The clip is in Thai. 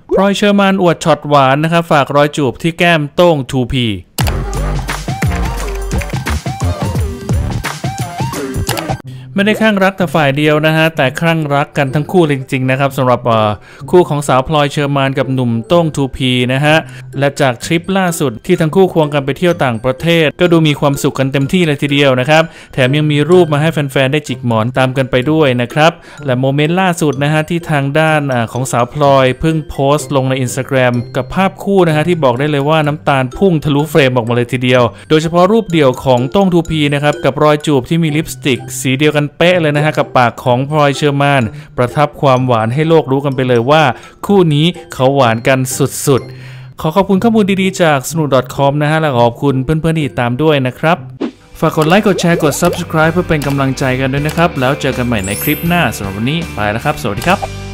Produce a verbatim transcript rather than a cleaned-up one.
พลอยเชอร์มานอวดช็อตหวานนะครับฝากรอยจูบที่แก้มโต้ง ทู พีไม่ได้คลั่งรักแต่ฝ่ายเดียวนะฮะแต่คลั่งรักกันทั้งคู่จริงๆนะครับสำหรับคู่ของสาวพลอยเชอร์มานกับหนุ่มโต้ง ทู พี นะฮะและจากทริปล่าสุดที่ทั้งคู่ควงกันไปเที่ยวต่างประเทศก็ดูมีความสุขกันเต็มที่เลยทีเดียวนะครับแถมยังมีรูปมาให้แฟนๆได้จิกหมอนตามกันไปด้วยนะครับและโมเมนต์ล่าสุดนะฮะที่ทางด้านของสาวพลอยเพิ่งโพสต์ลงใน Instagram กับภาพคู่นะฮะที่บอกได้เลยว่าน้ำตาลพุ่งทะลุเฟรมออกมาเลยทีเดียวโดยเฉพาะรูปเดี่ยวของโต้ง ทู พี นะครับกับรอยจูบที่มีลิปสติกสีเดียวกันเป๊ะเลยนะฮะกับปากของพลอยเชอร์มานประทับความหวานให้โลกรู้กันไปเลยว่าคู่นี้เขาหวานกันสุดๆขอขอบคุณข้อมูลดีๆจาก สนุก ดอท คอม นะฮะและขอบคุณเพื่อนๆที่ติดตามด้วยนะครับฝากกดไลค์กดแชร์กด ซับสไครบ์ เพื่อเป็นกำลังใจกันด้วยนะครับแล้วเจอกันใหม่ในคลิปหน้าสำหรับวันนี้ไปแล้วครับสวัสดีครับ